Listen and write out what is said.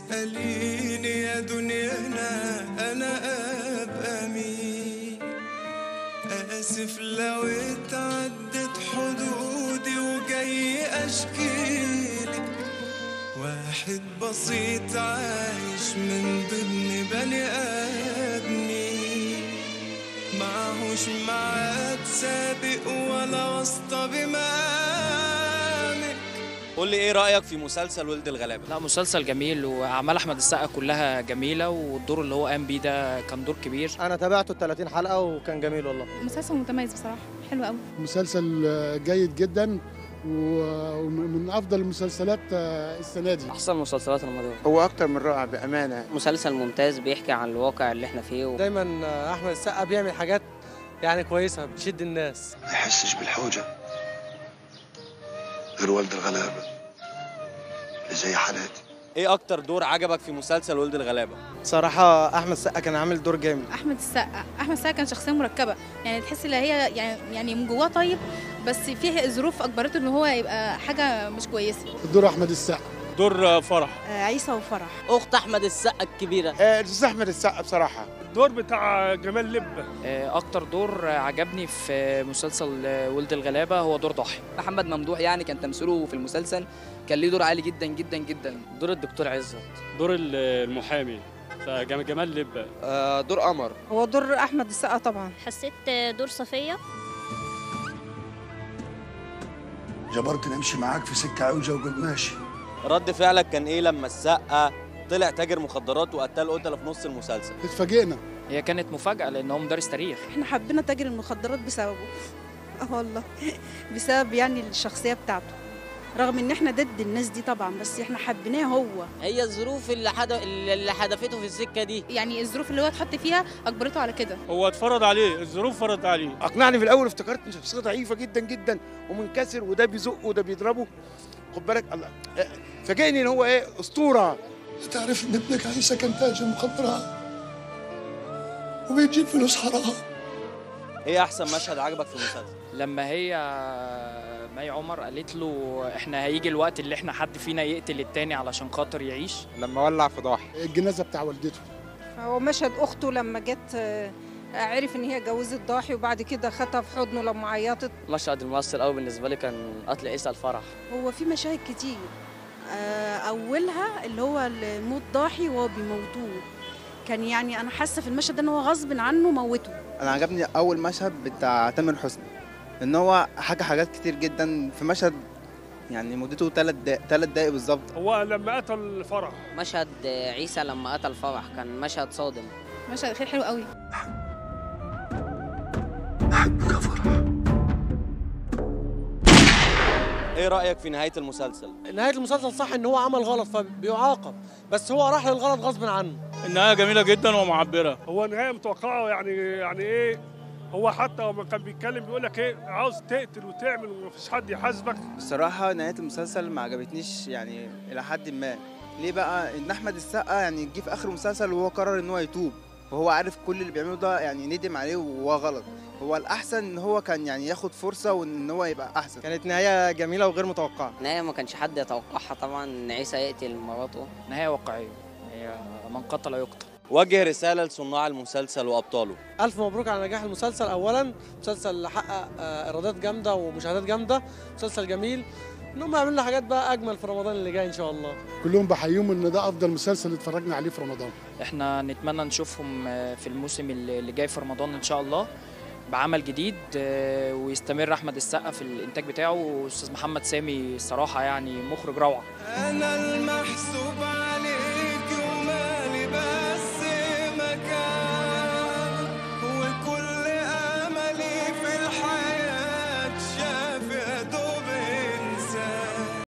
قاليني يا دنيانا أنا أبقى مين، آسف لو اتعدت حدودي وجاي أشكيلك، واحد بسيط عايش من ضمن بني آدمين، معهوش ميعاد سابق ولا واسطة بمقامك. قول لي ايه رأيك في مسلسل ولد الغلابة؟ لا مسلسل جميل، واعمال احمد السقا كلها جميله، والدور اللي هو قام بيه ده كان دور كبير. انا تابعته 30 حلقه وكان جميل والله. مسلسل متميز بصراحه، حلو قوي. مسلسل جيد جدا ومن افضل المسلسلات السنه دي. احسن مسلسلات رمضان. هو اكتر من رائع بامانه. مسلسل ممتاز بيحكي عن الواقع اللي احنا فيه دايما احمد السقا بيعمل حاجات يعني كويسه بتشد الناس. ما يحسش بالحوجة غير ولد الغلابة اللي زي حالاتي. ايه اكتر دور عجبك في مسلسل ولد الغلابة؟ صراحه احمد السقا كان عامل دور جامد. احمد السقا كان شخصيه مركبه، يعني تحس ان هي يعني من جواه طيب، بس فيه ظروف اجبرته ان هو يبقى حاجه مش كويسه. دور احمد السقا دور فرح، عيسى وفرح، اخت احمد السقا الكبيره. الاستاذ احمد السقا بصراحه. الدور بتاع جمال لبه. اكتر دور عجبني في مسلسل ولد الغلابه هو دور ضاحي. محمد ممدوح يعني كان تمثيله في المسلسل كان ليه دور عالي جدا جدا جدا. دور الدكتور عزت. دور المحامي جمال لبه. دور قمر. هو دور احمد السقا طبعا. حسيت دور صفيه. جبرتني امشي معاك في سكة عوجة وقل ماشي. رد فعلك كان ايه لما السقا طلع تاجر مخدرات وقتل قتله في نص المسلسل؟ اتفاجئنا. هي كانت مفاجاه لان هو مدرس تاريخ. احنا حبينا تاجر المخدرات بسببه. والله بسبب يعني الشخصيه بتاعته، رغم ان احنا ضد الناس دي طبعا، بس احنا حبيناه هو. هي الظروف اللي حدفته في السكه دي، يعني الظروف اللي هو اتحط فيها اجبرته على كده. هو اتفرض عليه، الظروف فرضت عليه. اقنعني في الاول، افتكرت ان شخصيته ضعيفه جدا جدا ومنكسر، وده بيزقه وده بيضربه. خد بالك الله، فاجئني ان هو اسطوره. تعرف ان ابنك عيسى كان تاجر مخدرات وبيجيب فلوس حرام. ايه احسن مشهد عجبك في المسلسل؟ لما هي مي عمر قالت له احنا هيجي الوقت اللي احنا حد فينا يقتل التاني علشان خاطر يعيش. لما ولع في ضاحي. الجنازه بتاع والدته. هو مشهد اخته لما جت عرف ان هي جوزت ضاحي، وبعد كده خدها في حضنه لما عيطت. مشهد المؤثر قوي بالنسبه لي كان قتل عيسى الفرح. هو في مشاهد كتير، اولها اللي هو موت ضاحي وهو بيموتوه، كان يعني انا حاسه في المشهد ده ان هو غصب عنه موته. انا عجبني اول مشهد بتاع تامر حسني، ان هو حكى حاجات كتير جدا في مشهد يعني مدته 3 دقايق بالظبط. هو لما قتل فرح. مشهد عيسى لما قتل فرح كان مشهد صادم. مشهد خير حلو قوي. أحبك يا فرح. ايه رأيك في نهاية المسلسل؟ نهايه المسلسل صح ان هو عمل غلط فبيعاقب، بس هو راح للغلط غصب عنه. النهايه جميله جدا ومعبره. هو نهايه متوقعه، يعني ايه، هو حتى لما كان بيتكلم بيقول لك ايه، عاوز تقتل وتعمل ومفيش حد يحاسبك. بصراحه نهايه المسلسل ما عجبتنيش يعني الى حد ما. ليه بقى؟ ان احمد السقا يعني جه في اخر المسلسل وهو قرر ان هو يتوب، وهو عارف كل اللي بيعمله ده يعني ندم عليه وهو غلط. هو الاحسن ان هو كان يعني ياخد فرصه وان هو يبقى احسن. كانت نهايه جميله وغير متوقعه. نهايه ما كانش حد يتوقعها طبعا، ان عيسى يقتل مراته. نهايه واقعيه، هي من قتل يقتل. وجه رسالة لصناع المسلسل وأبطاله. الف مبروك على نجاح المسلسل. اولا مسلسل حقق ايرادات جامده ومشاهدات جامده، مسلسل جميل، انهم يعملوا لنا حاجات بقى اجمل في رمضان اللي جاي ان شاء الله. كلهم بحييهم ان ده افضل مسلسل اتفرجنا عليه في رمضان. احنا نتمنى نشوفهم في الموسم اللي جاي في رمضان ان شاء الله بعمل جديد، ويستمر احمد السقا في الانتاج بتاعه، واستاذ محمد سامي الصراحه يعني مخرج روعه. انا المحسوب عليه